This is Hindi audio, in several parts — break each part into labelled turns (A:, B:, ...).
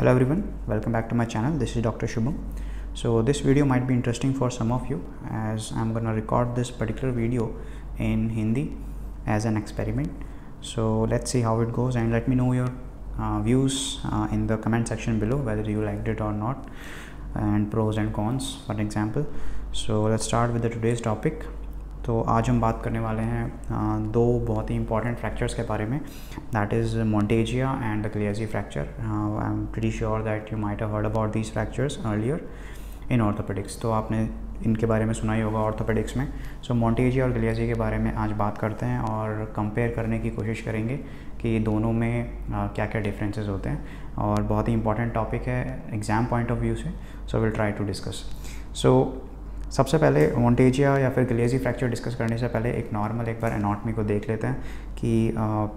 A: Hello everyone, welcome back to my channel. This is Dr. Shubham. So this video might be interesting for some of you as I'm gonna record this particular video in Hindi as an experiment. So let's see how it goes and let me know your views in the comment section below whether you liked it or not and pros and cons for example. So let's start with the today's topic. तो आज हम बात करने वाले हैं दो बहुत ही इंपॉर्टेंट फ्रैक्चर्स के बारे में, that is Monteggia and the Galeazzi fracture. I am pretty sure that you might have heard about these fractures earlier in orthopaedics. तो आपने इनके बारे में सुना ही होगा ऑर्थोपेडिक्स में. सो मोंटेजिया और क्लियजी के बारे में आज बात करते हैं और कंपेयर करने की कोशिश करेंगे कि दोनों में क्या क्या डिफरेंसेस होते हैं. और बहुत ही इंपॉर्टेंट टॉपिक है एग्ज़ाम पॉइंट ऑफ व्यू से. So will try to discuss. So सबसे पहले मोंटेजिया या फिर क्लियजी फ्रैक्चर डिस्कस करने से पहले एक बार एनाटॉमी को देख लेते हैं कि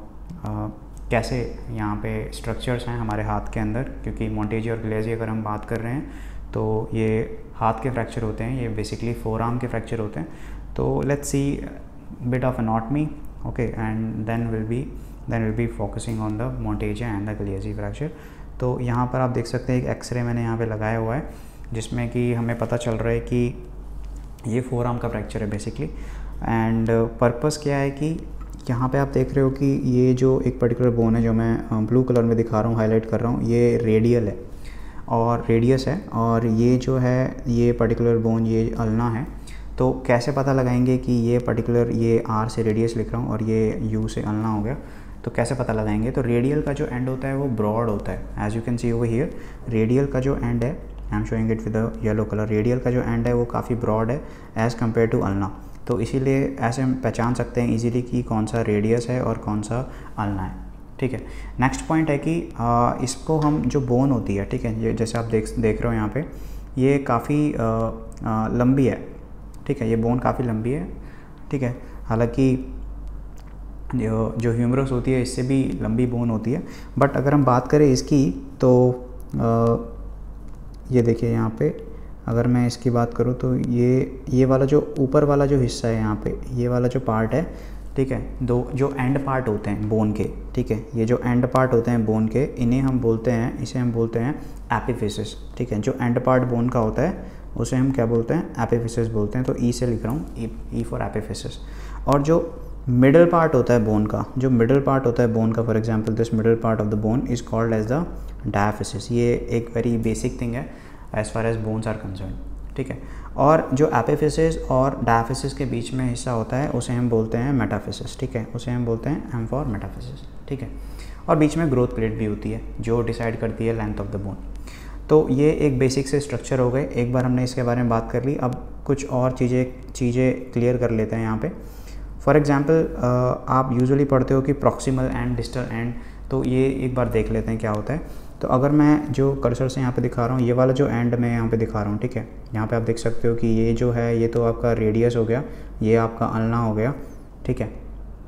A: कैसे यहाँ पे स्ट्रक्चर्स हैं हमारे हाथ के अंदर. क्योंकि मोंटेजिया और क्लियजी अगर हम बात कर रहे हैं तो ये हाथ के फ्रैक्चर होते हैं, ये बेसिकली फोर आर्म के फ्रैक्चर होते हैं. तो let's see bit of anatomy, okay, and then will be focusing on the Monteggia and the Galeazzi fracture. तो यहाँ पर आप देख सकते हैं एक एक्सरे मैंने यहाँ पे लगाया हुआ है जिसमें कि हमें पता चल रहा है कि ये फोर आर्म का फ्रैक्चर है बेसिकली. एंड पर्पस क्या है कि यहाँ पे आप देख रहे हो कि ये जो एक पर्टिकुलर बोन है जो मैं ब्लू कलर में दिखा रहा हूँ, हाईलाइट कर रहा हूँ, ये रेडियल है और रेडियस है. और ये जो है ये पर्टिकुलर बोन ये अल्ना है. तो कैसे पता लगाएंगे कि ये पर्टिकुलर, ये आर से रेडियस लिख रहा हूँ और ये यू से अल्ना हो गया, तो कैसे पता लगाएंगे. तो रेडियल का जो एंड होता है वो ब्रॉड होता है. As you can see over here, radial का जो एंड है, I am showing it with the yellow colour, radial का जो एंड है वो काफ़ी ब्रॉड है एज़ कम्पेयर टू अल्ना. तो इसीलिए ऐसे हम पहचान सकते हैं इजीली कि कौन सा रेडियस है और कौन सा अल्ना है. ठीक है. नेक्स्ट पॉइंट है कि इसको हम जो बोन होती है, ठीक है, ये जैसे आप देख रहे हो यहाँ पे, ये काफ़ी लंबी है. ठीक है, ये बोन काफ़ी लंबी है. ठीक है, हालांकि जो ह्यूमरस होती है इससे भी लंबी बोन होती है. बट अगर हम बात करें इसकी तो ये देखिए यहाँ पे अगर मैं इसकी बात करूँ तो ये वाला जो ऊपर वाला जो हिस्सा है यहाँ पे, ये वाला जो पार्ट है, ठीक है, दो जो एंड पार्ट होते हैं बोन के, ठीक है, ये जो एंड पार्ट होते हैं बोन के, इसे हम बोलते हैं एपिफिसिस. ठीक है, जो एंड पार्ट बोन का होता है उसे हम क्या बोलते हैं, एपिफिसिस बोलते हैं. तो ई से लिख रहा हूँ, ई फॉर एपिफिसिस. और जो मिडल पार्ट होता है बोन का, for example this middle part of the bone is called as the diaphysis. ये एक वेरी बेसिक थिंग है as far as bones are concerned. ठीक है. और जो एपिफिसिस और डायफिसिस के बीच में हिस्सा होता है उसे हम बोलते हैं मेटाफिसिस. ठीक है, उसे हम बोलते हैं एम फॉर मेटाफिसिस. ठीक है. और बीच में ग्रोथ प्लेट भी होती है जो डिसाइड करती है लेंथ ऑफ द बोन. तो ये एक बेसिक से स्ट्रक्चर हो गए. एक बार हमने इसके बारे में बात कर ली, अब कुछ और चीज़ें क्लियर कर लेते हैं यहाँ पे. फॉर एग्जांपल आप यूजुअली पढ़ते हो कि प्रॉक्सिमल एंड डिस्टल एंड, तो ये एक बार देख लेते हैं क्या होता है. तो अगर मैं जो कर्सर से यहाँ पे दिखा रहा हूँ, ये वाला जो एंड मैं यहाँ पे दिखा रहा हूँ, ठीक है, यहाँ पे आप देख सकते हो कि ये जो है ये तो आपका रेडियस हो गया, ये आपका अल्ना हो गया. ठीक है.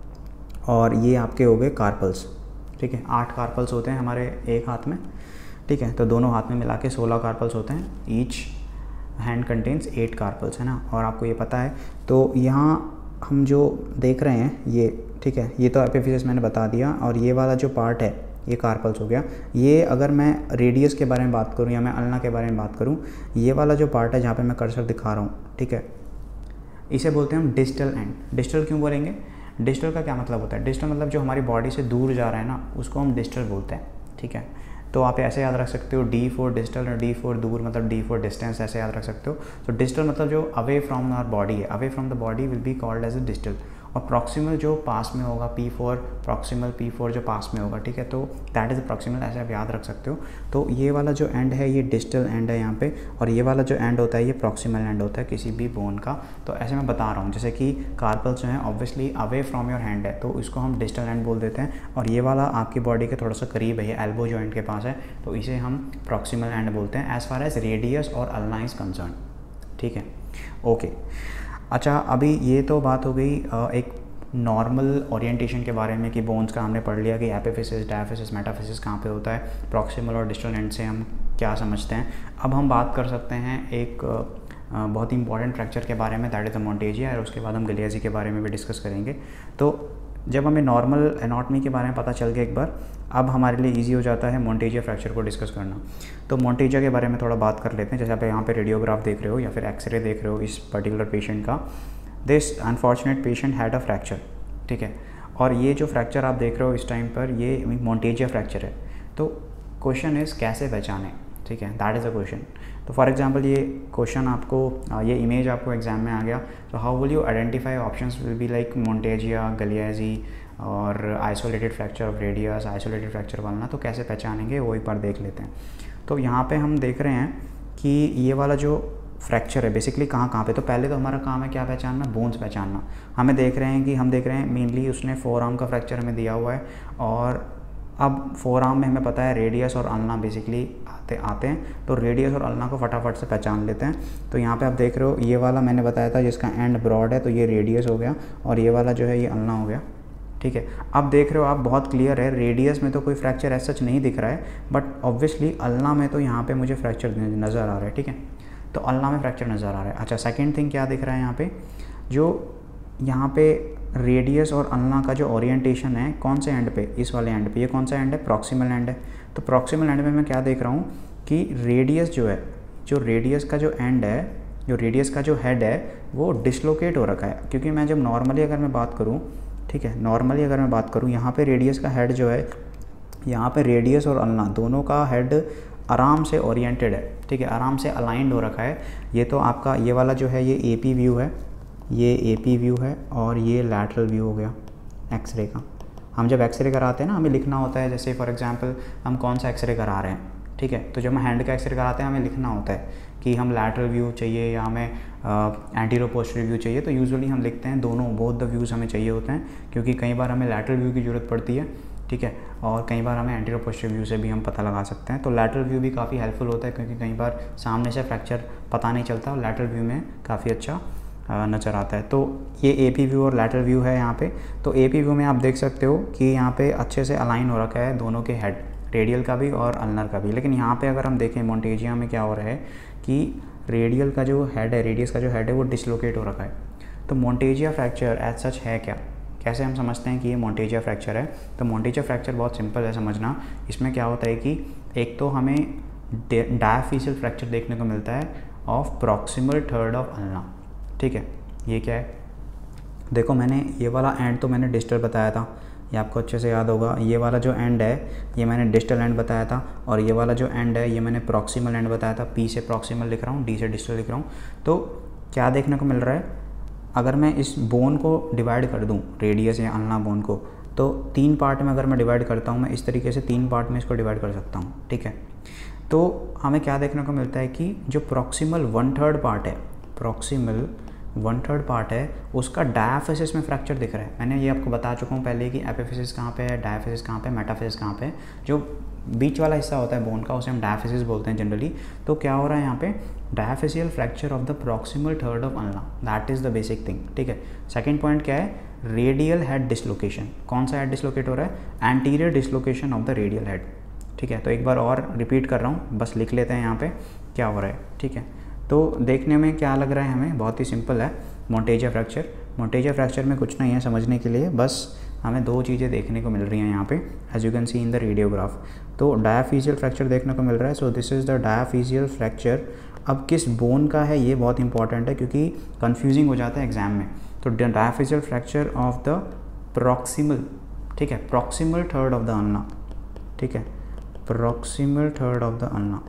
A: और ये आपके हो गए कार्पल्स. ठीक है, 8 कार्पल्स होते हैं हमारे एक हाथ में. ठीक है, तो दोनों हाथ में मिला के 16 कार्पल्स होते हैं. ईच हैंड कंटेन्स 8 कार्पल्स, है ना. और आपको ये पता है. तो यहाँ हम जो देख रहे हैं ये, ठीक है, ये तो एपिफिसिस मैंने बता दिया. और ये वाला जो पार्ट है ये कार्पल्स हो गया. ये अगर मैं रेडियस के बारे में बात करूँ या मैं अल्ना के बारे में बात करूँ, ये वाला जो पार्ट है जहाँ पे मैं कर्सर दिखा रहा हूँ, ठीक है, इसे बोलते हैं हम डिस्टल एंड. डिस्टल क्यों बोलेंगे? डिस्टल का क्या मतलब होता है? डिस्टल मतलब जो हमारी बॉडी से दूर जा रहा है ना, उसको हम डिस्टल बोलते हैं. ठीक है. तो आप ऐसे याद रख सकते हो, डी फॉर डिस्टल और डी फॉर दूर मतलब डी फॉर डिस्टेंस, ऐसे याद रख सकते हो. तो डिस्टल मतलब जो अवे फ्रॉम आवर बॉडी है, away from the body will be called as a distal. और प्रॉक्सिमल जो पास में होगा, P for proximal, P for जो पास में होगा. ठीक है, तो दैट इज़ प्रॉक्सिमल, ऐसे आप याद रख सकते हो. तो ये वाला जो एंड है ये डिस्टल एंड है यहाँ पे, और ये वाला जो एंड होता है ये प्रॉक्सिमल एंड होता है किसी भी बोन का. तो ऐसे मैं बता रहा हूँ, जैसे कि कार्पल्स जो हैं obviously away from your hand है तो इसको हम डिस्टल एंड बोल देते हैं. और ये वाला आपकी बॉडी के थोड़ा सा करीब है, ये एल्बो जॉइंट के पास है, तो इसे हम प्रॉक्सिमल एंड बोलते हैं एज़ फार एज रेडियस और अल्ना इज कंसर्न. ठीक है, ओके. अच्छा, अभी ये तो बात हो गई एक नॉर्मल ओरिएंटेशन के बारे में कि बोन्स का हमने पढ़ लिया कि एपिफिसिस, डायफिसिस, मेटाफिसिस कहाँ पे होता है, प्रॉक्सिमल और डिस्टल एंड से हम क्या समझते हैं. अब हम बात कर सकते हैं एक बहुत ही इंपॉर्टेंट फ्रैक्चर के बारे में, दैट इज़ द मोंटेजिया, और उसके बाद हम क्लियजी के बारे में भी डिस्कस करेंगे. तो जब हमें नॉर्मल एनाटॉमी के बारे में पता चल गया एक बार, अब हमारे लिए इजी हो जाता है मोंटेजिया फ्रैक्चर को डिस्कस करना। तो मोंटेजिया के बारे में थोड़ा बात कर लेते हैं। जैसे आप यहाँ पे रेडियोग्राफ देख रहे हो या फिर एक्सरे देख रहे हो इस पर्टिकुलर पेशेंट का, this unfortunate patient had a fracture, ठीक है। और ये जो फ्रैक्चर आप देख रहे हो इस टाइम पर, ये मोंटेजिया फ्रैक्चर है। तो क्वेश्चन इज़ कैसे पहचानें, ठीक है, दैट इज़ अ क्वेश्चन। तो फॉर एग्जांपल ये क्वेश्चन आपको, ये इमेज आपको एग्जाम में आ गया, तो how will you identify, options will be like Monteggia, Galeazzi और isolated fracture of radius, isolated fracture वाला। तो कैसे पहचानेंगे वो एक बार देख लेते हैं। तो यहाँ पे हम देख रहे हैं कि ये वाला जो फ्रैक्चर है बेसिकली कहाँ पे, तो पहले तो हमारा काम है क्या पहचानना, बोन्स पहचानना। हम देख रहे हैं मेनली उसने फोर आर्म का फ्रैक्चर हमें दिया हुआ है, और अब फोर आर्म में हमें पता है रेडियस और अल्ना बेसिकली आते हैं, तो रेडियस और अल्ना को फटाफट से पहचान लेते हैं। तो यहाँ पे आप देख रहे हो ये वाला मैंने बताया था जिसका एंड ब्रॉड है, तो ये रेडियस हो गया, और ये वाला जो है ये अल्ना हो गया, ठीक है। अब देख रहे हो आप, बहुत क्लियर है, रेडियस में तो कोई फ्रैक्चर ऐसा सच नहीं दिख रहा है, बट ऑब्वियसली अल्ना में तो यहाँ पे मुझे फ्रैक्चर नज़र आ रहा है, ठीक है। तो अल्ना में फ्रैक्चर नज़र आ रहा है। अच्छा, सेकेंड थिंग क्या दिख रहा है यहाँ पे, जो यहाँ पे रेडियस और अल्ना का जो ओरिएंटेशन है, कौन से एंड पे, इस वाले एंड पे, ये कौन सा एंड है, प्रॉक्सिमल एंड है। तो प्रॉक्सिमल एंड में मैं क्या देख रहा हूँ कि रेडियस जो है, जो रेडियस का जो एंड है, जो रेडियस का जो हेड है वो डिसलोकेट हो रखा है। क्योंकि मैं जब नॉर्मली अगर मैं बात करूँ, ठीक है, नॉर्मली अगर मैं बात करूँ, यहाँ पे रेडियस का हेड जो है, यहाँ पे रेडियस और अल्ना दोनों का हेड आराम से ओरिएंटेड है, ठीक है, आराम से अलाइंड हो रखा है। ये तो आपका ये वाला जो है ये एपी व्यू है, ये एपी व्यू है, और ये लैटरल व्यू हो गया एक्सरे का। हम जब एक्सरे कराते हैं ना, हमें लिखना होता है, जैसे फॉर एग्जांपल हम कौन सा एक्सरे करा रहे हैं, ठीक है। तो जब हम हैंड का एक्सरे कराते हैं हमें लिखना होता है कि हम लैटरल व्यू चाहिए या हमें एंटीरियर पोस्टीरियर व्यू चाहिए। तो यूजुअली हम लिखते हैं दोनों, बोथ द व्यूज़ हमें चाहिए होते हैं, क्योंकि कई बार हमें लैटरल व्यू की ज़रूरत पड़ती है, ठीक है, और कई बार हमें एंटीरियर पोस्टीरियर व्यू से भी हम पता लगा सकते हैं। तो लैटरल व्यू भी काफ़ी हेल्पफुल होता है, क्योंकि कई बार सामने से फ्रैक्चर पता नहीं चलता, और लैटरल व्यू में काफ़ी अच्छा नज़र आता है। तो ये एपी व्यू और लैटरल व्यू है यहाँ पे। तो एपी व्यू में आप देख सकते हो कि यहाँ पे अच्छे से अलाइन हो रखा है दोनों के हेड, रेडियल का भी और अल्नर का भी। लेकिन यहाँ पे अगर हम देखें मोंटेजिया में क्या हो रहा है कि रेडियल का जो हेड है, रेडियस का जो हेड है वो डिसलोकेट हो रखा है। तो मोंटेजिया फ्रैक्चर एज सच है क्या, कैसे हम समझते हैं कि ये मोंटेजिया फ्रैक्चर है। तो मोंटेजिया फ्रैक्चर बहुत सिंपल है समझना। इसमें क्या होता है कि एक तो हमें डायफिशियल फ्रैक्चर देखने को मिलता है of proximal third of ulna, ठीक है। ये क्या है, देखो मैंने ये वाला एंड तो मैंने डिस्टल बताया था, ये आपको अच्छे से याद होगा। ये वाला जो एंड है ये मैंने डिस्टल एंड बताया था, और ये वाला जो एंड है ये मैंने प्रॉक्सिमल एंड बताया था। पी से प्रॉक्सिमल लिख रहा हूँ, डी से डिस्टल लिख रहा हूँ। तो क्या देखने को मिल रहा है, अगर मैं इस बोन को डिवाइड कर दूँ, रेडियस या अल्ना बोन को, तो 3 पार्ट में अगर मैं डिवाइड करता हूँ, मैं इस तरीके से 3 पार्ट में इसको डिवाइड कर सकता हूँ, ठीक है। तो हमें क्या देखने को मिलता है कि जो प्रॉक्सिमल 1/3 पार्ट है, प्रॉक्सिमल 1/3 पार्ट है, उसका डायाफिसिस में फ्रैक्चर दिख रहा है। मैंने ये आपको बता चुका हूँ पहले कि एपिफिसिस कहाँ पे है, डायाफिसिस कहाँ पे, मेटाफिसिस कहाँ पे। जो बीच वाला हिस्सा होता है बोन का उसे हम डायाफिसिस बोलते हैं जनरली। तो क्या हो रहा है यहाँ पे, diaphyseal fracture of the proximal third of ulna, that is the basic thing, ठीक है। सेकेंड पॉइंट क्या है, रेडियल हेड डिसलोकेशन। कौन सा हेड डिसलोकेट हो रहा है, anterior dislocation of the radial head, ठीक है। तो एक बार और रिपीट कर रहा हूँ, बस लिख लेते हैं यहाँ पे क्या हो रहा है, ठीक है। तो देखने में क्या लग रहा है हमें, बहुत ही सिंपल है मोंटेजिया फ्रैक्चर। मोंटेजिया फ्रैक्चर में कुछ नहीं है समझने के लिए, बस हमें 2 चीज़ें देखने को मिल रही हैं यहाँ पे, as you can see in the radiograph. तो डायाफिजियल फ्रैक्चर देखने को मिल रहा है, so this is the diaphyseal fracture. अब किस बोन का है ये बहुत इंपॉर्टेंट है, क्योंकि कन्फ्यूजिंग हो जाता है एग्जाम में। तो diaphyseal fracture of the proximal, ठीक है, proximal third of the ulna, ठीक है, proximal third of the ulna,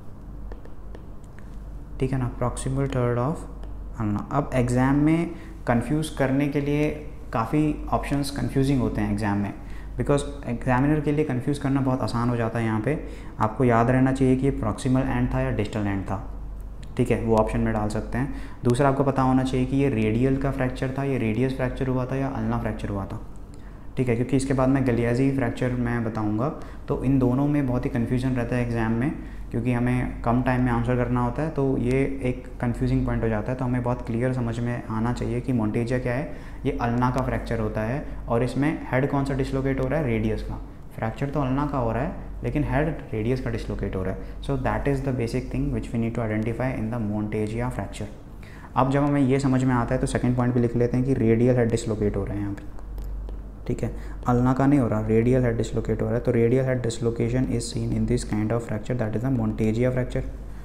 A: ठीक है ना, प्रॉक्सिमल थर्ड ऑफ अल्ना। अब एग्ज़ाम में कंफ्यूज करने के लिए काफ़ी ऑप्शंस कंफ्यूजिंग होते हैं एग्ज़ाम में, बिकॉज एग्जामिनर के लिए कंफ्यूज करना बहुत आसान हो जाता है। यहाँ पे आपको याद रहना चाहिए कि ये प्रॉक्सिमल एंड था या डिस्टल एंड था, ठीक है, वो ऑप्शन में डाल सकते हैं। दूसरा आपको पता होना चाहिए कि ये रेडियल का फ्रैक्चर था, ये रेडियस फ्रैक्चर हुआ था या अल्ना फ्रैक्चर हुआ था, ठीक है, क्योंकि इसके बाद मैं गलियाजी फ्रैक्चर मैं बताऊंगा। तो इन दोनों में बहुत ही कन्फ्यूजन रहता है एग्ज़ाम में, क्योंकि हमें कम टाइम में आंसर करना होता है, तो ये एक कन्फ्यूजिंग पॉइंट हो जाता है। तो हमें बहुत क्लियर समझ में आना चाहिए कि मोंटेजिया क्या है, ये अल्ना का फ्रैक्चर होता है, और इसमें हेड कौन सा डिसलोकेट हो रहा है, रेडियस का। फ्रैक्चर तो अल्ना का हो रहा है, लेकिन हेड रेडियस का डिसलोकेट हो रहा है। So that is the basic thing which we need to identify in the Monteggia fracture. अब जब हमें ये समझ में आता है तो सेकेंड पॉइंट भी लिख लेते हैं कि रेडियल हेड डिसलोकेट हो रहे हैं यहाँ पे, ठीक है, अल्ना का नहीं हो रहा, रेडियल हेड डिसलोकेट हो रहा है। तो radial head dislocation is seen in this kind of fracture, that is the Monteggia fracture.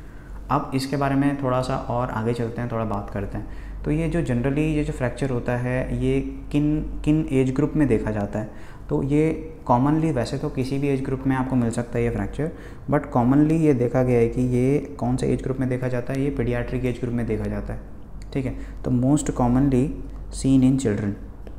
A: अब इसके बारे में थोड़ा सा और आगे चलते हैं, थोड़ा बात करते हैं। तो ये जो जनरली ये जो फ्रैक्चर होता है ये किन एज ग्रुप में देखा जाता है? तो ये कॉमनली, वैसे तो किसी भी एज ग्रुप में आपको मिल सकता है ये फ्रैक्चर, बट कॉमनली ये देखा गया है कि ये कौन से एज ग्रुप में देखा जाता है? ये पीडियाट्रिक एज ग्रुप में देखा जाता है, ठीक है। तो most commonly seen in children,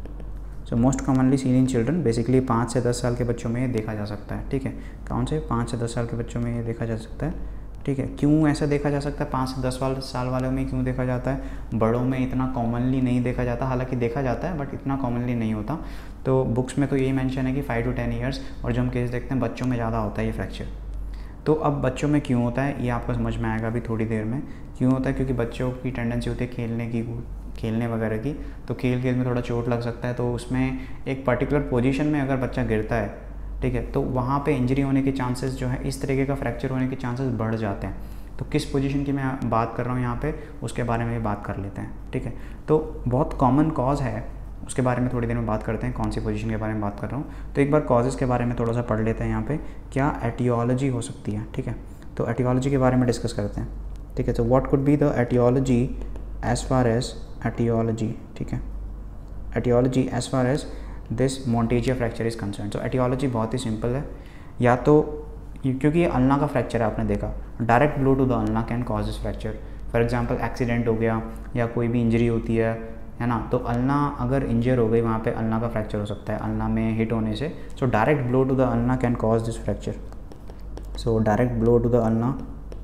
A: so most commonly seen in children, basically 5 से 10 साल के बच्चों में ये देखा जा सकता है, ठीक है। कौन से? 5 से 10 साल के बच्चों में ये देखा जा सकता है, ठीक है। क्यों ऐसा देखा जा सकता है? 5 से 10 साल वालों में क्यों देखा जाता है? बड़ों में इतना कॉमनली नहीं देखा जाता, हालांकि देखा जाता है बट इतना कॉमनली नहीं होता। तो बुक्स में तो यही मेंशन है कि 5 to 10 ईयर्स, और जो हम केस देखते हैं बच्चों में ज़्यादा होता है ये फ्रैक्चर। तो अब बच्चों में क्यों होता है ये आपको समझ में आएगा अभी थोड़ी देर में। क्यों होता है? क्योंकि बच्चों की टेंडेंसी होती है खेलने वगैरह की, तो खेल में थोड़ा चोट लग सकता है। तो उसमें एक पर्टिकुलर पोजीशन में अगर बच्चा गिरता है, ठीक है, तो वहाँ पे इंजरी होने के चांसेस जो है, इस तरीके का फ्रैक्चर होने के चांसेस बढ़ जाते हैं। तो किस पोजीशन की मैं बात कर रहा हूँ यहाँ पे, उसके बारे में भी बात कर लेते हैं, ठीक है। तो बहुत कॉमन कॉज है, उसके बारे में थोड़ी देर में बात करते हैं, कौन सी पोजीशन के बारे में बात कर रहा हूँ। तो एक बार कॉजेज़ के बारे में थोड़ा सा पढ़ लेते हैं यहाँ पे, क्या एटियोलॉजी हो सकती है, ठीक है। तो एटियोलॉजी के बारे में डिस्कस करते हैं, ठीक है। तो what could be the aetiology as far as aetiology, ठीक है, aetiology as far as this Monteggia fracture is concern. तो एटियोलॉजी बहुत ही सिंपल है, या तो क्योंकि ये अल्ना का फ्रैक्चर है, आपने देखा direct blow to the ulna can cause this fracture. For example accident हो गया या कोई भी इंजरी होती है ना, तो अल्ना अगर इंजर हो गई वहाँ पे अल्ना का फ्रैक्चर हो सकता है, अल्ना में हिट होने से। So direct blow to the ulna can cause this fracture. So direct blow to the ulna,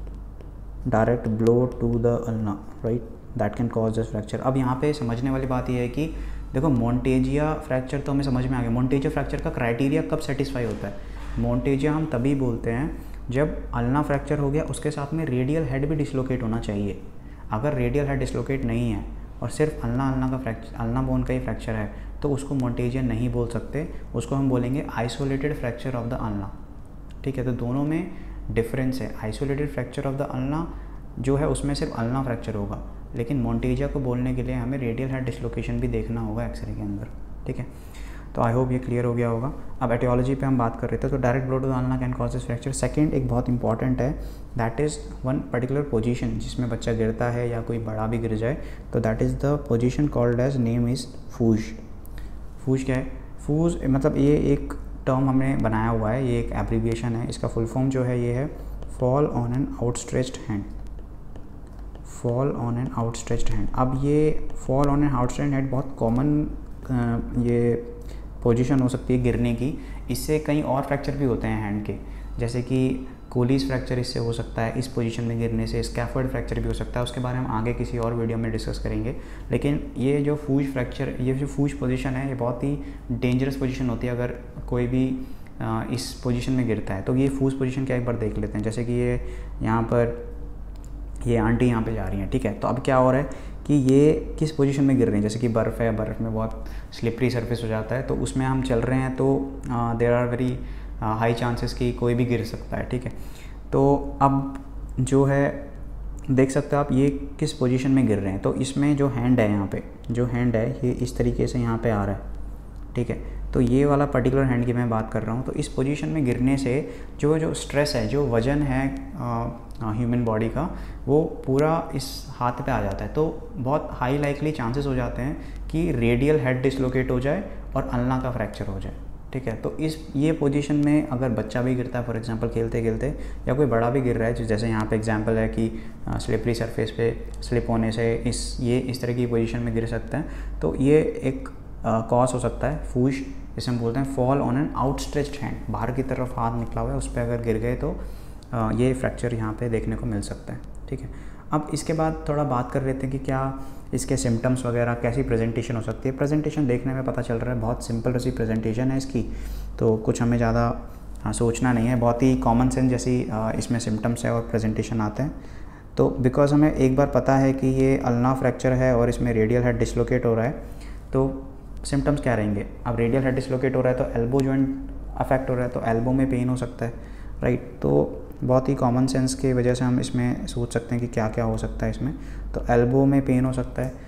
A: direct blow to the ulna, right, that can cause this fracture. अब यहाँ पे समझने वाली बात यह है कि देखो मोंटेजिया फ्रैक्चर तो हमें समझ में आ गया। मोंटेजिया फ्रैक्चर का क्राइटेरिया कब सेटिस्फाई होता है? मोंटेजिया हम तभी बोलते हैं जब अल्ना फ्रैक्चर हो गया, उसके साथ में रेडियल हेड भी डिसलोकेट होना चाहिए। अगर रेडियल हेड डिसलोकेट नहीं है और सिर्फ अल्ना का फ्रैक्चर, अल्ना बोन का ही फ्रैक्चर है, तो उसको मोंटेजिया नहीं बोल सकते, उसको हम बोलेंगे isolated fracture of the ulna, ठीक है। तो दोनों में डिफरेंस है। Isolated fracture of the ulna जो है उसमें सिर्फ अल्ना फ्रैक्चर होगा, लेकिन मोंटेजिया को बोलने के लिए हमें रेडियल हेड डिसलोकेशन भी देखना होगा एक्सरे के अंदर, ठीक है। तो आई होप ये क्लियर हो गया होगा। अब एटियोलॉजी पे हम बात कर रहे थे, तो direct blow to the ulna can cause this fracture. Second एक बहुत इंपॉर्टेंट है, that is one particular position जिसमें बच्चा गिरता है या कोई बड़ा भी गिर जाए, तो that is the position called as, name is FOOSH. FOOSH क्या है? फूज मतलब ये एक टर्म हमने बनाया हुआ है, ये एक एब्रीविएशन है। इसका फुल फॉर्म जो है ये है fall on an outstretched hand, fall on an outstretched hand. अब ये fall on an outstretched hand बहुत कॉमन ये पोजीशन हो सकती है गिरने की। इससे कई और फ्रैक्चर भी होते हैं हैंड के, जैसे कि कोलीज फ्रैक्चर इससे हो सकता है, इस पोजीशन में गिरने से। स्कैफोल्ड फ्रैक्चर भी हो सकता है, उसके बारे में हम आगे किसी और वीडियो में डिस्कस करेंगे। लेकिन ये जो फूज फ्रैक्चर, ये जो फूज पोजीशन है, ये बहुत ही डेंजरस पोजीशन होती है अगर कोई भी इस पोजीशन में गिरता है। तो ये फूज पोजीशन क्या एक बार देख लेते हैं। जैसे कि ये यहाँ पर ये आंटी यहाँ पे जा रही हैं, ठीक है। तो अब क्या हो रहा है कि ये किस पोजीशन में गिर रही हैं, जैसे कि बर्फ़ है, बर्फ़ में बहुत स्लिपरी सरफेस हो जाता है, तो उसमें हम चल रहे हैं, तो there are very high chances कि कोई भी गिर सकता है, ठीक है। तो अब जो है देख सकते हो आप ये किस पोजीशन में गिर रहे हैं। तो इसमें जो हैंड है, यहाँ पे जो हैंड है ये इस तरीके से यहाँ पे आ रहा है, ठीक है। तो ये वाला पर्टिकुलर हैंड की मैं बात कर रहा हूँ। तो इस पोजीशन में गिरने से जो स्ट्रेस है, जो वज़न है ह्यूमन बॉडी का, वो पूरा इस हाथ पे आ जाता है। तो बहुत हाई लाइकली चांसेस हो जाते हैं कि रेडियल हेड डिसलोकेट हो जाए और अल्ना का फ्रैक्चर हो जाए, ठीक है। तो ये पोजीशन में अगर बच्चा भी गिरता है, फॉर एग्जांपल खेलते खेलते, या कोई बड़ा भी गिर रहा है, जैसे यहाँ पे एग्जांपल है कि स्लिपरी सरफेस पे स्लिप होने से इस तरह की पोजीशन में गिर सकता है। तो ये एक कॉज हो सकता है फूज, जिसे हम बोलते हैं fall on an outstretched hand. बाहर की तरफ हाथ निकला हुआ है, उस पर अगर गिर गए तो ये फ्रैक्चर यहाँ पे देखने को मिल सकता है, ठीक है। अब इसके बाद थोड़ा बात कर लेते हैं कि क्या इसके सिम्टम्स वगैरह, कैसी प्रेजेंटेशन हो सकती है। प्रेजेंटेशन देखने में पता चल रहा है बहुत सिंपल सी प्रेजेंटेशन है इसकी, तो कुछ हमें ज़्यादा सोचना नहीं है, बहुत ही कॉमन सेंस जैसी इसमें सिम्टम्स है और प्रेजेंटेशन आते हैं। तो बिकॉज हमें एक बार पता है कि ये अल्ना फ्रैक्चर है और इसमें रेडियल हेड डिसलोकेट हो रहा है, तो सिम्टम्स क्या रहेंगे। अब रेडियल हेड डिसलोकेट हो रहा है तो एल्बो जॉइंट अफेक्ट हो रहा है, तो एल्बो में पेन हो सकता है, राइट। तो बहुत ही कॉमन सेंस की वजह से हम इसमें सोच सकते हैं कि क्या क्या हो सकता है इसमें। तो एल्बो में पेन हो सकता है,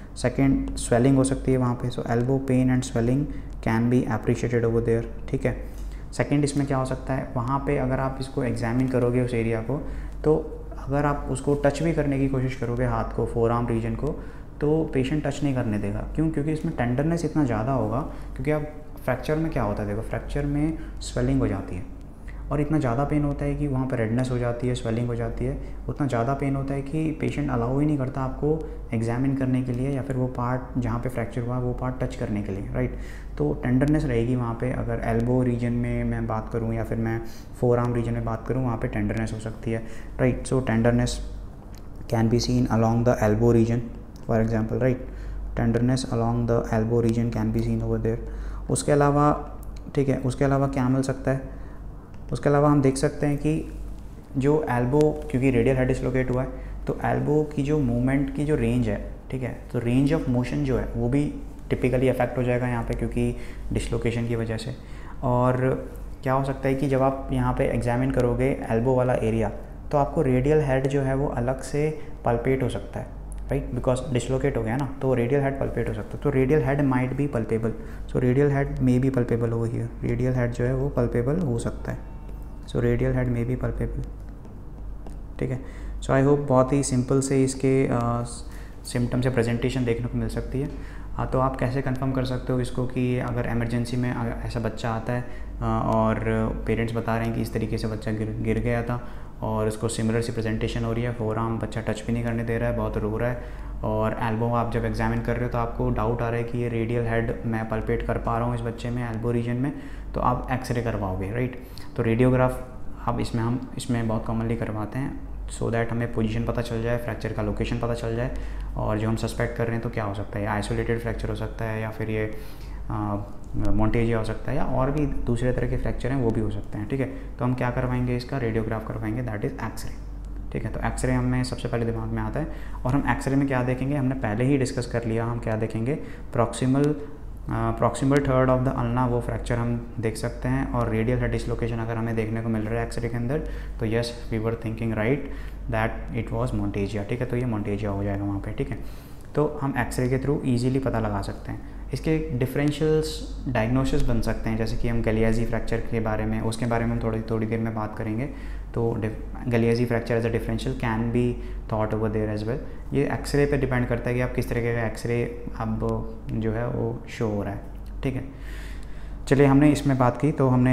A: सेकेंड स्वेलिंग हो सकती है वहाँ पे, so elbow pain and swelling can be appreciated over there, ठीक है। सेकेंड इसमें क्या हो सकता है, वहाँ पे अगर आप इसको एग्जामिन करोगे उस एरिया को, तो अगर आप उसको टच भी करने की कोशिश करोगे हाथ को, फोर आर्म रीजन को, तो पेशेंट टच नहीं करने देगा। क्यों? क्योंकि इसमें टेंडरनेस इतना ज़्यादा होगा, क्योंकि आप फ्रैक्चर में क्या होता है, देखो फ्रैक्चर में स्वेलिंग हो जाती है और इतना ज़्यादा पेन होता है कि वहाँ पर रेडनेस हो जाती है, स्वेलिंग हो जाती है, उतना ज़्यादा पेन होता है कि पेशेंट अलाउ ही नहीं करता आपको एग्जामिन करने के लिए या फिर वो पार्ट जहाँ पे फ्रैक्चर हुआ है वो पार्ट टच करने के लिए, राइट। तो टेंडरनेस रहेगी वहाँ पे। अगर एल्बो रीजन में मैं बात करूँ या फिर मैं फोर आर्म रीजन में बात करूँ, वहाँ पे टेंडरनेस हो सकती है, right. So tenderness can be seen along the elbow region for example, right. Tenderness along the elbow region can be seen over there. उसके अलावा, ठीक है, उसके अलावा क्या मिल सकता है, उसके अलावा हम देख सकते हैं कि जो एल्बो, क्योंकि रेडियल हेड डिसलोकेट हुआ है, तो एल्बो की जो मूवमेंट की जो रेंज है, ठीक है, तो रेंज ऑफ मोशन जो है वो भी टिपिकली अफेक्ट हो जाएगा यहाँ पे, क्योंकि डिसलोकेशन की वजह से। और क्या हो सकता है कि जब आप यहाँ पे एग्जामिन करोगे एल्बो वाला एरिया, तो आपको रेडियल हेड जो है वो अलग से पल्पेट हो सकता है, राइट, बिकॉज डिसलोकेट हो गया ना, तो रेडियल हेड पल्पेट हो सकता है। तो radial head might be palpable, so radial head may be palpable over here, radial head जो है वो पल्पेबल हो सकता है, so radial head may be palpable, ठीक है। सो आई होप बहुत ही सिंपल से इसके सिम्टम्स या प्रेजेंटेशन देखने को मिल सकती है। तो आप कैसे कंफर्म कर सकते हो इसको कि अगर इमरजेंसी में अगर ऐसा बच्चा आता है और पेरेंट्स बता रहे हैं कि इस तरीके से बच्चा गिर गया था और इसको सिमिलर सी प्रेजेंटेशन हो रही है, फोर आर्म बच्चा टच भी नहीं करने दे रहा है, बहुत रो रहा है, और एल्बो आप जब एग्जामिन कर रहे हो तो आपको डाउट आ रहा है कि ये रेडियल हेड मैं पल्पेट कर पा रहा हूँ इस बच्चे में एल्बो रीजन में, तो आप एक्सरे करवाओगे, राइट। तो रेडियोग्राफ अब हम इसमें बहुत कॉमनली करवाते हैं, सो दैट हमें पोजीशन पता चल जाए, फ्रैक्चर का लोकेशन पता चल जाए, और जो हम सस्पेक्ट कर रहे हैं तो क्या हो सकता है, आइसोलेटेड फ्रैक्चर हो सकता है या फिर ये मोंटेजिया हो सकता है, या और भी दूसरे तरह के फ्रैक्चर हैं वो भी हो सकते हैं, ठीक है। तो हम क्या करवाएंगे, इसका रेडियोग्राफ करवाएंगे, दैट इज़ एक्सरे, ठीक है। तो एक्सरे हमें सबसे पहले दिमाग में आता है, और हम एक्सरे में क्या देखेंगे, हमने पहले ही डिस्कस कर लिया, हम क्या देखेंगे, proximal third of the ulna वो फ्रैक्चर हम देख सकते हैं, और रेडियल हेड डिसलोकेशन अगर हमें देखने को मिल रहा है एक्सरे के अंदर, तो yes we were thinking right that it was Monteggia, ठीक है। तो ये मोंटेजिया हो जाएगा वहाँ पे, ठीक है। तो हम एक्सरे के थ्रू इजीली पता लगा सकते हैं। इसके डिफरेंशियल्स डायग्नोसिस बन सकते हैं, जैसे कि हम गलियाजी फ्रैक्चर के बारे में, उसके बारे में हम थोड़ी देर में बात करेंगे। तो Galeazzi fracture as a differential can be thought over there as well. ये एक्सरे पे डिपेंड करता है कि आप किस तरीके का एक्सरे अब जो है वो शो हो रहा है, ठीक है। चलिए, हमने इसमें बात की, तो हमने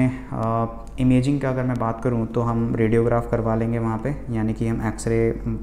A: इमेजिंग का अगर मैं बात करूं तो हम रेडियोग्राफ करवा लेंगे वहाँ पे, यानी कि हम एक्सरे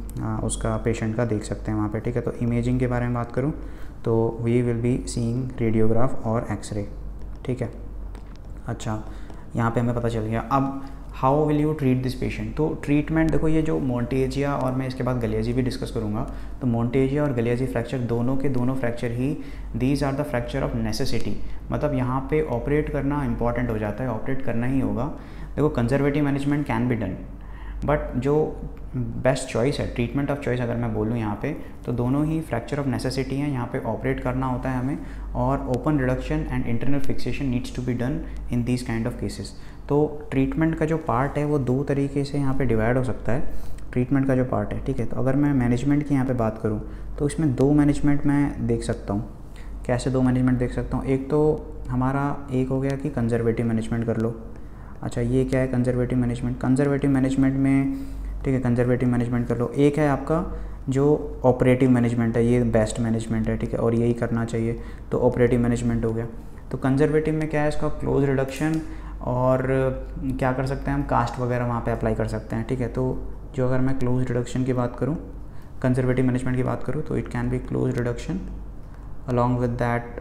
A: उसका पेशेंट का देख सकते हैं वहाँ पे, ठीक है। तो इमेजिंग के बारे में बात करूं तो we will be seeing radiograph और एक्सरे, ठीक है। अच्छा, यहाँ पे हमें पता चल गया। अब how will you treat this patient, तो ट्रीटमेंट देखो, ये जो मोंटेजिया और मैं इसके बाद गलियाजी भी डिस्कस करूँगा, तो मोंटेजिया और गलियाजी फ्रैक्चर दोनों के दोनों फ्रैक्चर ही these are the fracture of necessity, मतलब यहाँ पे ऑपरेट करना इंपॉर्टेंट हो जाता है, ऑपरेट करना ही होगा। देखो, conservative management can be done, but जो बेस्ट चॉइस है, ट्रीटमेंट ऑफ चॉइस अगर मैं बोलूँ यहाँ पे, तो दोनों ही फ्रैक्चर ऑफ नेसेसिटी हैं, यहाँ पे ऑपरेट करना होता है हमें, और open reduction and internal fixation needs to be done in this kind of cases. तो ट्रीटमेंट का जो पार्ट है वो दो तरीके से यहाँ पे डिवाइड हो सकता है, ट्रीटमेंट का जो पार्ट है, ठीक है। तो अगर मैं मैनेजमेंट की यहाँ पे बात करूँ तो इसमें दो मैनेजमेंट मैं देख सकता हूँ। कैसे दो मैनेजमेंट देख सकता हूँ, एक तो हमारा एक हो गया कि कंजर्वेटिव मैनेजमेंट कर लो। अच्छा, ये क्या है कंजर्वेटिव मैनेजमेंट, कंजर्वेटिव मैनेजमेंट में, ठीक है, कंजर्वेटिव मैनेजमेंट कर लो। एक है आपका जो ऑपरेटिव मैनेजमेंट है, ये बेस्ट मैनेजमेंट है, ठीक है, और यही करना चाहिए, तो ऑपरेटिव मैनेजमेंट हो गया। तो कंजर्वेटिव में क्या है, इसका क्लोज रिडक्शन, और क्या कर सकते हैं हम, कास्ट वगैरह वहाँ पे अप्लाई कर सकते हैं, ठीक है। तो जो अगर मैं क्लोज रिडक्शन की बात करूँ, कंजर्वेटिव मैनेजमेंट की बात करूँ, तो it can be close reduction along with that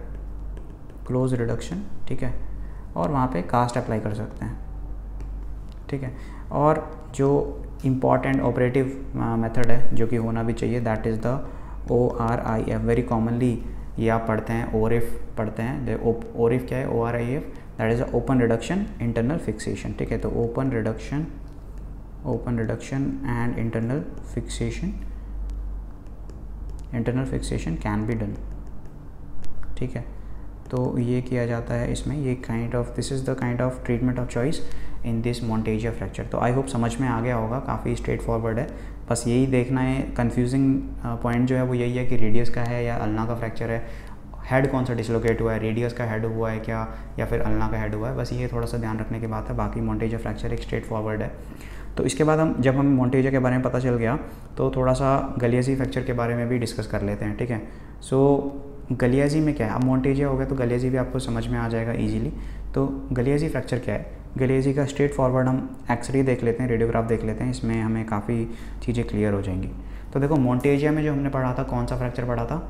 A: close reduction, ठीक है, और वहाँ पे कास्ट अप्लाई कर सकते हैं, ठीक है। और जो इम्पॉर्टेंट ऑपरेटिव मेथड है जो कि होना भी चाहिए, that is the ORIF। Very commonly ये आप पढ़ते हैं, ORIF पढ़ते हैं। ORIF क्या है, ORIF, that is open reduction internal fixation, ठीक है। तो open reduction and internal fixation can be done, ठीक है। तो ये किया जाता है इसमें, ये this is the kind of treatment of choice in this Monteggia fracture. तो आई होप समझ में आ गया होगा, काफ़ी स्ट्रेट फॉरवर्ड है। बस यही देखना है, कन्फ्यूजिंग पॉइंट जो है वो यही है कि रेडियस का है या अल्ना का फ्रैक्चर है, हेड कौन सा डिसलोकेट हुआ है, रेडियस का हेड हुआ है क्या या फिर अल्ना का हेड हुआ है। बस ये थोड़ा सा ध्यान रखने की बात है, बाकी मोंटेजिया फ्रैक्चर एक स्ट्रेट फॉरवर्ड है। तो इसके बाद जब हमें मोंटेजिया के बारे में पता चल गया तो थोड़ा सा गलियाजी फ्रैक्चर के बारे में भी डिस्कस कर लेते हैं, ठीक है। सो गलियाजी में क्या है, अब मोंटेजिया हो गया तो गलियाजी भी आपको समझ में आ जाएगा ईजिली। तो गलियाजी फ्रैक्चर क्या है, गलियाजी का स्ट्रेट फॉरवर्ड हम एक्सरे देख लेते हैं, रेडियोग्राफ देख लेते हैं, इसमें हमें काफ़ी चीज़ें क्लियर हो जाएंगी। तो देखो मोंटेजिया में जो हमने पढ़ा था, कौन सा फ्रैक्चर पढ़ा था,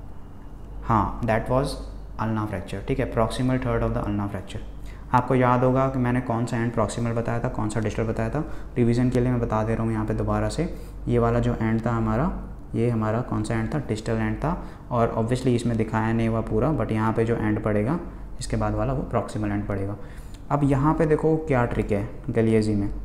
A: हाँ दैट वाज अल्ना फ्रैक्चर, ठीक है, proximal third of the ulna fracture. आपको याद होगा कि मैंने कौन सा एंड प्रॉक्सिमल बताया था, कौन सा डिस्टल बताया था। रिवीजन के लिए मैं बता दे रहा हूँ यहाँ पे दोबारा से, ये वाला जो एंड था हमारा, ये हमारा कौन सा एंड था, डिस्टल एंड था, और ऑब्वियसली इसमें दिखाया नहीं हुआ पूरा, बट यहाँ पे जो एंड पड़ेगा इसके बाद वाला वो प्रॉक्सिमल एंड पड़ेगा। अब यहाँ पे देखो क्या ट्रिक है गलियाजी में,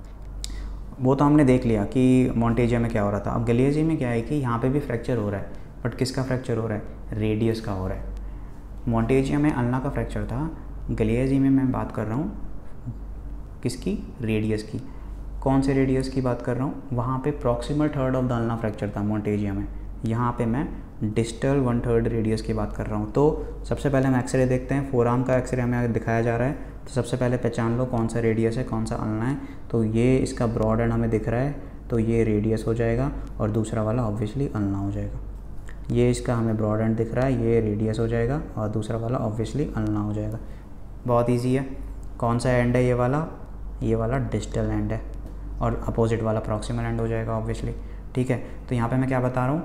A: वो तो हमने देख लिया कि मोंटेजिया में क्या हो रहा था। अब गलियाजी में क्या है कि यहाँ पे भी फ्रैक्चर हो रहा है, बट किसका फ्रैक्चर हो रहा है, रेडियस का हो रहा है। मोंटेजिया में अल्ना का फ्रैक्चर था, गलियाजी में मैं बात कर रहा हूँ किसकी, रेडियस की। कौन से रेडियस की बात कर रहा हूँ, वहाँ पे proximal third of the ulna fracture था मोंटेजिया में, यहाँ पे मैं डिस्टल 1/3 रेडियस की बात कर रहा हूँ। तो सबसे पहले हम एक्सरे देखते हैं, फोरआर्म का एक्सरे हमें दिखाया जा रहा है। तो सबसे पहले पहचान लो कौन सा रेडियस है, कौन सा अल्ना है। तो ये इसका ब्रॉड एंड हमें दिख रहा है, तो ये रेडियस हो जाएगा, और दूसरा वाला ऑब्वियसली अल्ना हो जाएगा। ये इसका हमें ब्रॉड एंड दिख रहा है, ये रेडियस हो जाएगा, और दूसरा वाला ऑब्वियसली अल्ना हो जाएगा। बहुत ईजी है। कौन सा एंड है, ये वाला डिस्टल एंड है, और अपोजिट वाला प्रॉक्सिमल एंड हो जाएगा ऑब्वियसली, ठीक है। तो यहाँ पे मैं क्या बता रहा हूँ,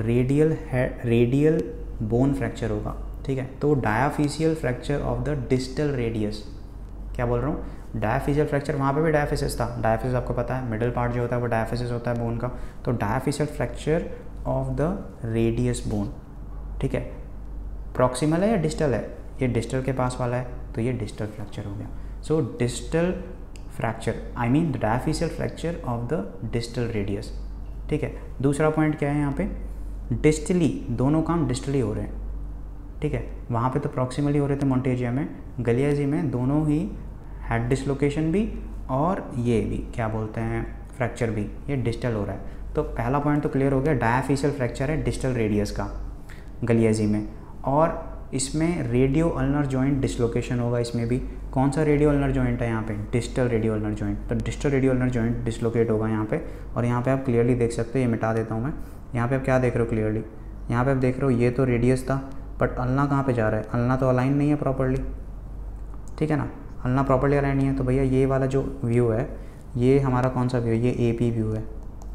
A: रेडियल बोन फ्रैक्चर होगा, ठीक है। तो diaphyseal fracture of the distal radius, क्या बोल रहा हूँ, डायाफिशियल फ्रैक्चर, वहाँ पे भी डायाफिसिस था। डायाफिसिस आपको पता है, मिडिल पार्ट जो होता है वो डायाफिसिस होता है बोन का। तो diaphyseal fracture of the radius bone, ठीक है। प्रॉक्सिमल है या डिस्टल है, ये डिस्टल के पास वाला है, तो ये डिस्टल फ्रैक्चर हो गया। So distal fracture, I mean the diaphyseal fracture of the distal radius, ठीक है। दूसरा पॉइंट क्या है यहाँ पे, डिस्टली, दोनों काम डिस्टली हो रहे हैं, ठीक है। वहाँ पे तो प्रॉक्सिमली हो रहे थे मोंटेजिया में, गलियाजी में दोनों ही हेड डिसलोकेशन भी और ये भी क्या बोलते हैं फ्रैक्चर भी, ये डिस्टल हो रहा है। तो पहला पॉइंट तो क्लियर हो गया, डायाफिशियल फ्रैक्चर है डिस्टल रेडियस का गलियाजी में, और इसमें रेडियो अल्नर जॉइंट डिसलोकेशन होगा इसमें भी। कौन सा रेडियो अल्नर जॉइंट है यहाँ पे, डिस्टल रेडियो अल्नर जॉइंट। तो distal radio ulnar joint dislocate होगा यहाँ पे, और यहाँ पे आप क्लियरली देख सकते हो, ये मिटा देता हूँ मैं। यहाँ पे आप क्या देख रहे हो क्लियरली, यहाँ पे आप देख रहे हो ये तो रेडियस था, बट अल्ना कहाँ पे जा रहा है, अल्ना तो अलाइन नहीं है प्रॉपर्ली, ठीक है ना, अल्ना प्रॉपर्ली अलाइन नहीं है। तो भैया ये वाला जो व्यू है, ये हमारा कौन सा व्यू है, ये AP व्यू है,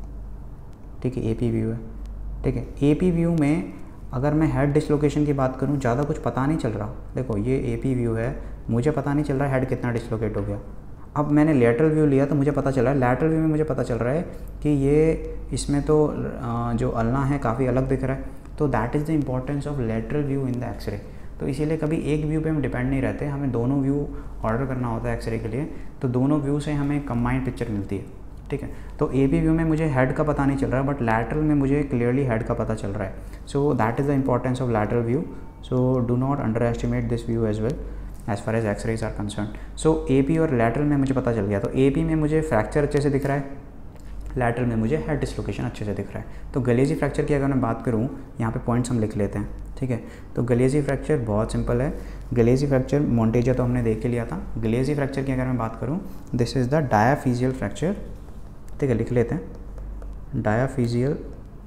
A: ठीक है, AP व्यू है, ठीक है। AP व्यू में अगर मैं हेड डिसलोकेशन की बात करूँ, ज़्यादा कुछ पता नहीं चल रहा। देखो ये AP व्यू है, मुझे पता नहीं चल रहा हेड कितना डिसलोकेट हो गया। अब मैंने लेटरल व्यू लिया तो मुझे पता चल रहा है, लेटरल व्यू में मुझे पता चल रहा है कि ये इसमें तो जो अल्ना है काफ़ी अलग दिख रहा है। तो that is the importance of lateral view in the X-ray. तो इसीलिए कभी एक व्यू पे हम डिपेंड नहीं रहते, हमें दोनों व्यू ऑर्डर करना होता है एक्सरे के लिए। तो दोनों व्यू से हमें कंबाइंड पिक्चर मिलती है, ठीक है। तो AP व्यू में मुझे हेड का पता नहीं चल रहा है, बट लैटरल में मुझे क्लियरली हेड का पता चल रहा है। So that is the importance of lateral view. So do not underestimate this view as well as far as X-rays are concerned. So AP और लैटरल में मुझे पता चल गया। तो AP में मुझे फ्रैक्चर अच्छे से दिख रहा है, लैटरल में मुझे हेड डिसलोकेशन अच्छे से दिख रहा है। तो गलियाजी फ्रैक्चर की अगर मैं बात करूँ, यहाँ पे पॉइंट्स हम लिख लेते हैं, ठीक है। तो गलियाजी फ्रैक्चर बहुत सिंपल है। गलियाजी फ्रैक्चर, मोंटेजिया तो हमने देख के लिया था। गलियाजी फ्रैक्चर की अगर मैं बात करूँ, this is the diaphyseal fracture, ठीक है, लिख लेते हैं, diaphyseal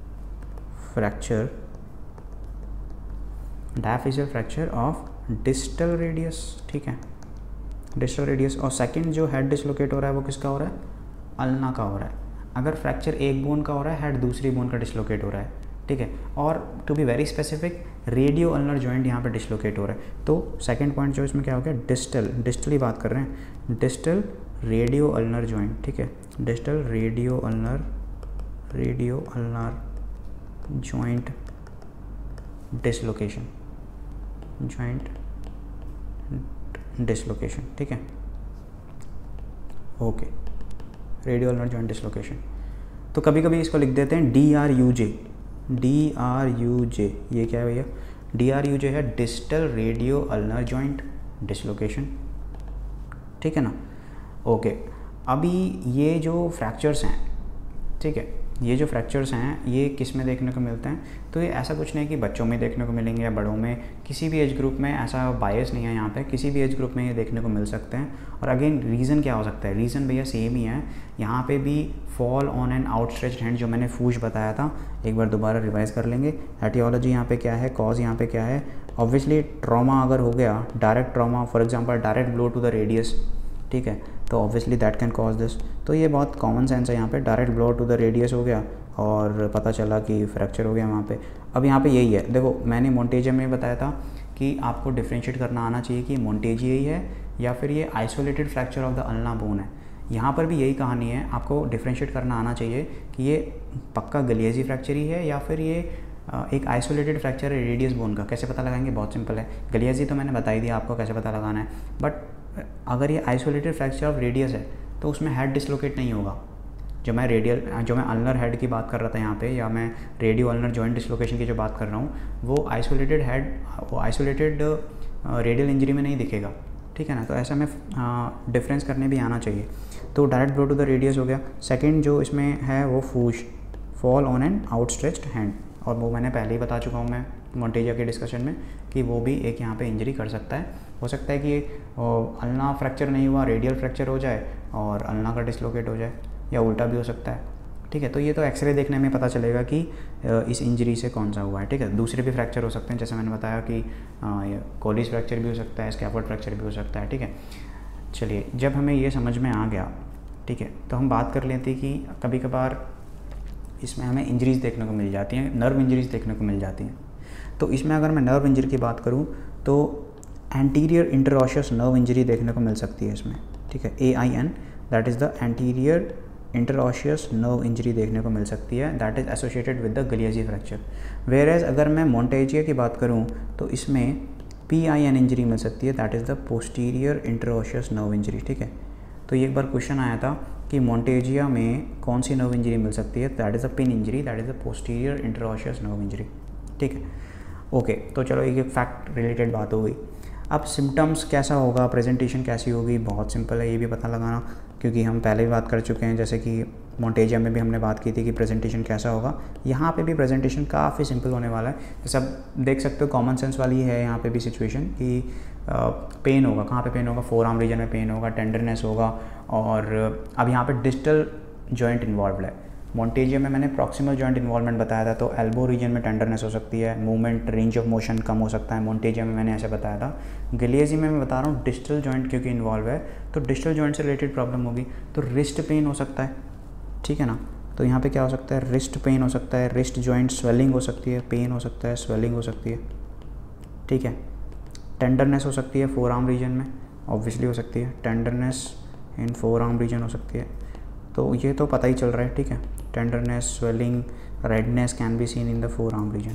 A: fracture of distal radius, ठीक है, डिस्टल रेडियस। और सेकंड जो हेड डिसलोकेट हो रहा है वो किसका हो रहा है, अल्ना का हो रहा है। अगर फ्रैक्चर एक बोन का हो रहा है, हेड दूसरी बोन का डिसलोकेट हो रहा है, ठीक है। और to be very specific, radio ulnar joint यहाँ पे डिसलोकेट हो रहा है। तो सेकंड पॉइंट जो इसमें क्या हो गया, डिस्टल ही बात कर रहे हैं, डिस्टल रेडियो अल्नर जॉइंट, ठीक है, distal radio ulnar joint dislocation, ठीक है, okay, radio ulnar joint dislocation. तो कभी कभी इसको लिख देते हैं DRUJ, ये क्या है भैया, DRUJ है distal radio ulnar joint dislocation, ठीक है ना। ओके, अभी ये जो फ्रैक्चर्स हैं, ठीक है, ये जो फ्रैक्चर्स हैं ये किस में देखने को मिलते हैं? तो ये ऐसा कुछ नहीं कि बच्चों में देखने को मिलेंगे या बड़ों में, किसी भी एज ग्रुप में, ऐसा बायस नहीं है यहाँ पे, किसी भी एज ग्रुप में ये देखने को मिल सकते हैं। और अगेन रीज़न क्या हो सकता है? रीज़न भैया सेम ही है, यहाँ पे भी fall on an outstretched hand, जो मैंने फूश बताया था, एक बार दोबारा रिवाइज कर लेंगे। एटियोलॉजी यहाँ पे क्या है, कॉज यहाँ पे क्या है? ऑब्वियसली ट्रॉमा अगर हो गया, direct trauma, for example direct blow to the radius, ठीक है, तो obviously that can cause this. तो ये बहुत कॉमन सेंस है, यहाँ पे direct blow to the radius हो गया और पता चला कि फ्रैक्चर हो गया वहाँ पे। अब यहाँ पे यही है, देखो मैंने मोंटेजिया में बताया था कि आपको डिफ्रेंशिएट करना आना चाहिए कि मोंटेजिया ही है या फिर ये isolated fracture of the ulna bone है। यहाँ पर भी यही कहानी है, आपको डिफ्रेंशिएट करना आना चाहिए कि ये पक्का गलियाजी फ्रैक्चर ही है या फिर ये एक आइसोलेटेड फ्रैक्चर है रेडियस बोन का। कैसे पता लगाएंगे? बहुत सिंपल है, गलियाजी तो मैंने बता ही दिया आपको कैसे पता लगाना है, बट अगर ये आइसोलेटेड फ्रैक्चर ऑफ रेडियस है तो उसमें हेड डिसलोकेट नहीं होगा। जो मैं अल्नर हेड की बात कर रहा था यहाँ पे, या मैं रेडियो अल्नर जॉइंट डिसलोकेशन की जो बात कर रहा हूँ, वो आइसोलेटेड रेडियल इंजरी में नहीं दिखेगा, ठीक है ना। तो ऐसा में डिफरेंस करने भी आना चाहिए। तो direct blow to the radius हो गया। सेकंड जो इसमें है वो FOOSH, fall on an outstretched hand, और वो मैंने पहले ही बता चुका हूँ मैं मोंटेजिया के डिस्कशन में कि वो भी एक यहाँ पे इंजरी कर सकता है। हो सकता है कि अल्ना फ्रैक्चर नहीं हुआ, रेडियल फ्रैक्चर हो जाए और अल्ना का डिसलोकेट हो जाए, या उल्टा भी हो सकता है, ठीक है। तो ये तो एक्सरे देखने में पता चलेगा कि इस इंजरी से कौन सा हुआ है, ठीक है। दूसरे भी फ्रैक्चर हो सकते हैं, जैसे मैंने बताया कि कोलिस फ्रैक्चर भी हो सकता है, स्कैफोल्ड फ्रैक्चर भी हो सकता है, ठीक है। चलिए, जब हमें ये समझ में आ गया, ठीक है, तो हम बात कर लेते हैं कि कभी कभार इसमें हमें इंजरीज़ देखने को मिल जाती हैं, नर्व इंजरीज़ देखने को मिल जाती हैं। तो इसमें अगर मैं नर्व इंजरी की बात करूँ तो एंटीरियर इंटरऑशियस नर्व इंजरी देखने को मिल सकती है इसमें, ठीक है। AIN, that is the anterior interosseous nerve injury देखने को मिल सकती है, that is associated with the Galeazzi fracture. Whereas अगर मैं मोंटेजिया की बात करूँ तो इसमें PIN इंजरी मिल सकती है, that is the posterior interosseous nerve injury, ठीक है। तो ये एक बार क्वेश्चन आया था कि मोंटेजिया में कौन सी नर्व इंजरी मिल सकती है, that is a PIN injury, that is the posterior interosseous nerve injury, ठीक है। ओके, तो चलो एक फैक्ट रिलेटेड बात हो गई। अब सिम्टम्स कैसा होगा, प्रेजेंटेशन कैसी होगी, बहुत सिंपल है ये भी पता लगाना, क्योंकि हम पहले भी बात कर चुके हैं, जैसे कि मोंटेजिया में भी हमने बात की थी कि प्रेजेंटेशन कैसा होगा। यहाँ पे भी प्रेजेंटेशन काफ़ी सिंपल होने वाला है। सब देख सकते हो, कॉमन सेंस वाली है यहाँ पे भी सिचुएशन कि पेन होगा। कहाँ पे पेन होगा? फोर आर्म रीजन में पेन होगा, टेंडरनेस होगा, और अब यहाँ पे डिस्टल जॉइंट इन्वॉल्व है। मोंटेजिया में मैंने प्रॉक्सिमल जॉइंट इन्वॉल्वमेंट बताया था, तो एल्बो रीजन में टेंडरनेस हो सकती है, मूवमेंट रेंज ऑफ मोशन कम हो सकता है, मोंटेजिया में मैंने ऐसे बताया था। गलियाजी में मैं बता रहा हूँ डिस्टल जॉइंट क्योंकि इन्वॉल्व है, तो डिस्टल जॉइंट से रिलेटेड प्रॉब्लम होगी, तो रिस्ट पेन हो सकता है, ठीक है ना। तो यहाँ पे क्या हो सकता है? रिस्ट पेन हो सकता है, रिस्ट जॉइंट स्वेलिंग हो सकती है, पेन हो सकता है, स्वेलिंग हो सकती है, ठीक है। टेंडरनेस हो सकती है फोर आर्म रीजन में, ऑब्वियसली हो सकती है, tenderness in forearm region हो सकती है, तो ये तो पता ही चल रहा है, ठीक है। Tenderness, swelling, redness can be seen in the forearm region,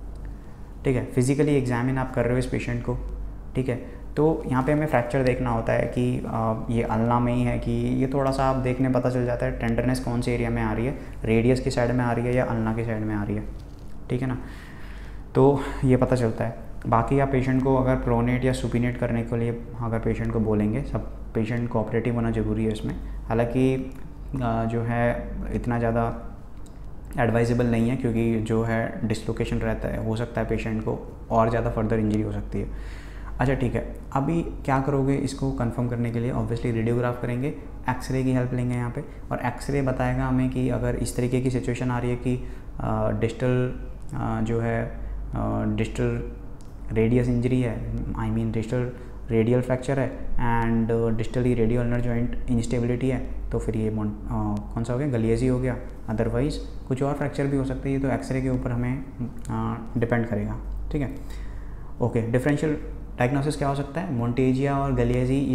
A: ठीक है। फिजिकली एग्जामिन आप कर रहे हो इस पेशेंट को, ठीक है, तो यहाँ पे हमें फ्रैक्चर देखना होता है कि ये अल्ना में ही है कि ये थोड़ा सा आप देखने पता चल जाता है टेंडरनेस कौन से एरिया में आ रही है, रेडियस की साइड में आ रही है या अल्ना की साइड में आ रही है, ठीक है ना। तो ये पता चलता है। बाकी आप पेशेंट को अगर प्रोनेट या सुपिनेट करने के लिए अगर पेशेंट को बोलेंगे, सब पेशेंट कोऑपरेटिव होना ज़रूरी है इसमें। हालांकि जो है इतना ज़्यादा एडवाइजेबल नहीं है, क्योंकि जो है डिसलोकेशन रहता है, हो सकता है पेशेंट को और ज़्यादा फर्दर इंजरी हो सकती है। अच्छा ठीक है, अभी क्या करोगे इसको कंफर्म करने के लिए? ऑब्वियसली रेडियोग्राफ करेंगे, एक्सरे की हेल्प लेंगे यहाँ पे, और एक्सरे बताएगा हमें कि अगर इस तरीके की सिचुएशन आ रही है कि डिस्टल जो है डिस्टल रेडियस इंजरी है, I mean distal radial fracture है and distally radio ulnar joint instability है, तो फिर ये कौन सा हो गया? गलियाजी हो गया। अदरवाइज़ कुछ और फ्रैक्चर भी हो सकती है, तो एक्सरे के ऊपर हमें डिपेंड करेगा, ठीक है। ओके, डिफरेंशियल डायग्नोसिस क्या हो सकता है? मोंटेजिया और गलियाजी ये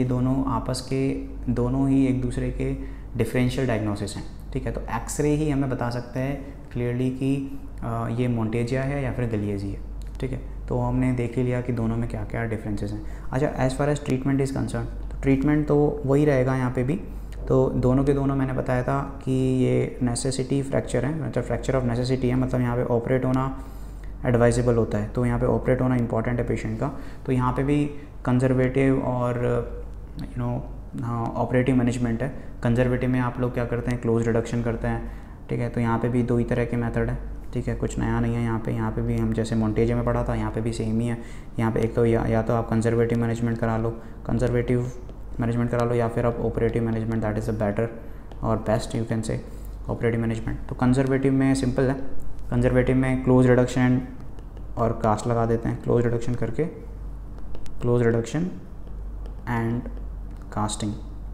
A: दोनों ही एक दूसरे के डिफरेंशियल डायग्नोसिस हैं, ठीक है। तो एक्सरे ही हमें बता सकता है क्लियरली कि ये मोंटेजिया है या फिर गलियाजी है, ठीक है। तो हमने देख ही लिया कि दोनों में क्या क्या डिफरेंसेस हैं। अच्छा, as far as treatment is concern, तो ट्रीटमेंट तो वही रहेगा यहाँ पे भी। तो दोनों के दोनों मैंने बताया था कि ये नेसेसिटी फ्रैक्चर है, मतलब फ्रैक्चर ऑफ नेसेसिटी है, मतलब यहाँ पे ऑपरेट होना एडवाइजेबल होता है, तो यहाँ पे ऑपरेट होना इंपॉर्टेंट है पेशेंट का। तो यहाँ पे भी कंजर्वेटिव और ऑपरेटिव मैनेजमेंट है। कंजर्वेटिव में आप लोग क्या करते हैं, क्लोज रिडक्शन करते हैं, ठीक है। तो यहाँ पे भी 2 ही तरह के मेथड है, ठीक है, कुछ नया नहीं है यहाँ पे भी हम जैसे मोंटेजे में पढ़ा था, यहाँ पे भी सेम ही है। यहाँ पे एक तो या तो आप कंजर्वेटिव मैनेजमेंट करा लो, या फिर आप operative management, that is the better और best you can say operative management. तो कंजर्वेटिव में सिंपल है, कंजर्वेटिव में क्लोज रिडक्शन और कास्ट लगा देते हैं, क्लोज रिडक्शन एंड कास्टिंग,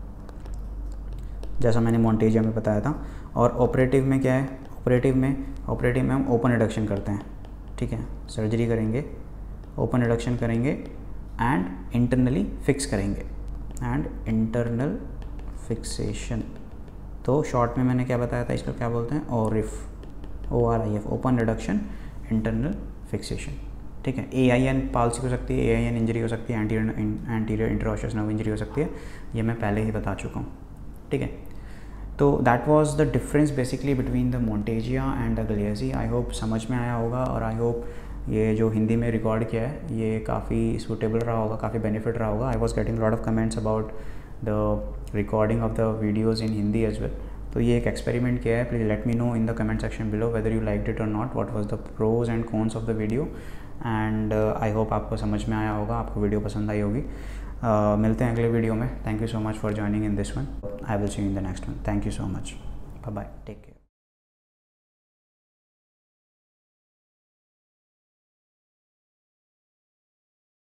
A: जैसा मैंने मोंटेजे में बताया था। और ऑपरेटिव में क्या है, ऑपरेटिव में हम ओपन रिडक्शन करते हैं, ठीक है, सर्जरी करेंगे, ओपन रिडक्शन करेंगे एंड इंटरनली फिक्स करेंगे, एंड इंटरनल फिक्सेशन। तो शॉर्ट में मैंने क्या बताया था, इसको क्या बोलते हैं, ORIF, open reduction internal fixation, ठीक है। AIN पॉलिसी हो सकती है, AIN इंजरी हो सकती है, एंटीरियर इंटरओशियस नर्व इंजरी हो सकती है, ये मैं पहले ही बता चुका हूँ, ठीक है। तो that was the difference basically between the Monteggia and the Galeazzi. I hope समझ में आया होगा, और आई होप ये जो हिंदी में रिकॉर्ड किया है ये काफ़ी सूटेबल रहा होगा, काफ़ी बेनिफिट रहा होगा। I was getting lot of comments about the recording of the videos in Hindi as well. तो ये एक एक्सपेरिमेंट किया है, please let me know in the comment section below whether you liked it और not, what was the pros and cons of the video. And I hope आपको समझ में आया होगा, आपको वीडियो पसंद आई होगी। मिलते हैं अगले वीडियो में। Thank you so much for joining in this one. I will see you in the next one. Thank you so much. Bye bye, take care.